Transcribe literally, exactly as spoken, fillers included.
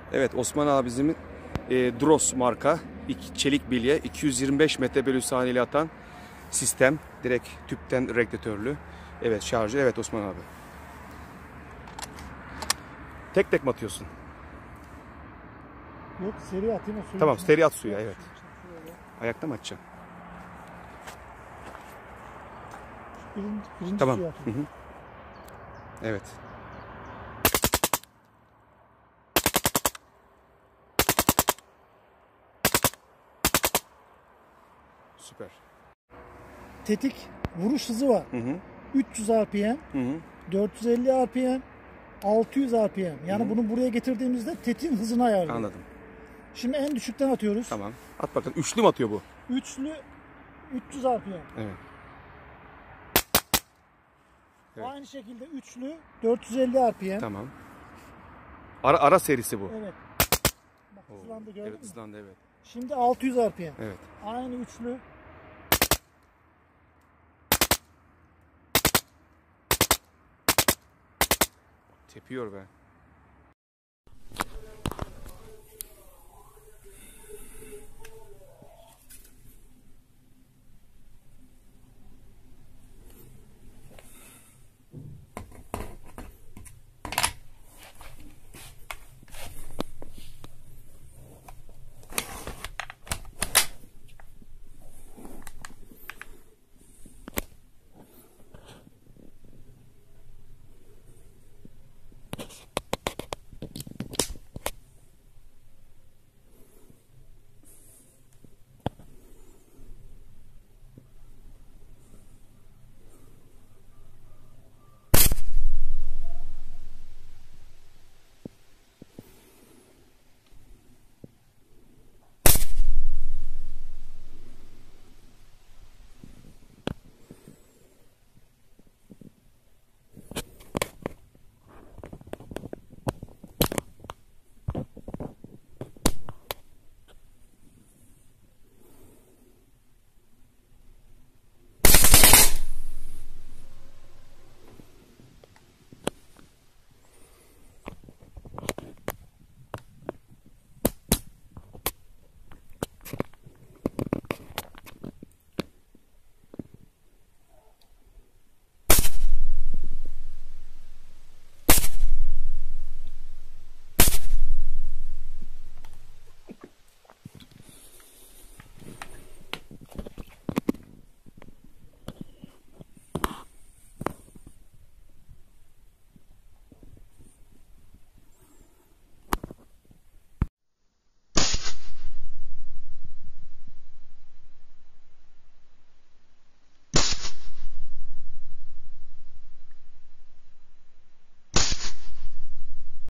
Evet, Osman abimizin e, Dros marka iki, çelik bilye iki yüz yirmi beş metre bölü saniye ile atan sistem. Direkt tüpten regülatörlü. Evet, şarjı. Evet Osman abi. Tek tek mi atıyorsun? Yok, seri atayım o suyu. Tamam, seri at suya, evet. Ayakta mı atacaksın? Birinci, birinci Tamam. suyu Hı hı. Evet. Süper. Tetik vuruş hızı var. Hı hı. üç yüz R P M, Hı hı. dört yüz elli R P M, altı yüz R P M. Yani Hı hı. bunu buraya getirdiğimizde tetiğin hızını ayarlıyor. Anladım. Şimdi en düşükten atıyoruz. Tamam. At bakalım. Üçlü mü atıyor bu? Üçlü üç yüz R P M. Evet. Evet. Aynı şekilde üçlü dört yüz elli R P M. Tamam. Ara ara serisi bu. Evet. Bak hızlandı, gördün Evet, mü? hızlandı, evet. Şimdi altı yüz R P M. Evet. Aynı üçlü. Tepiyor be.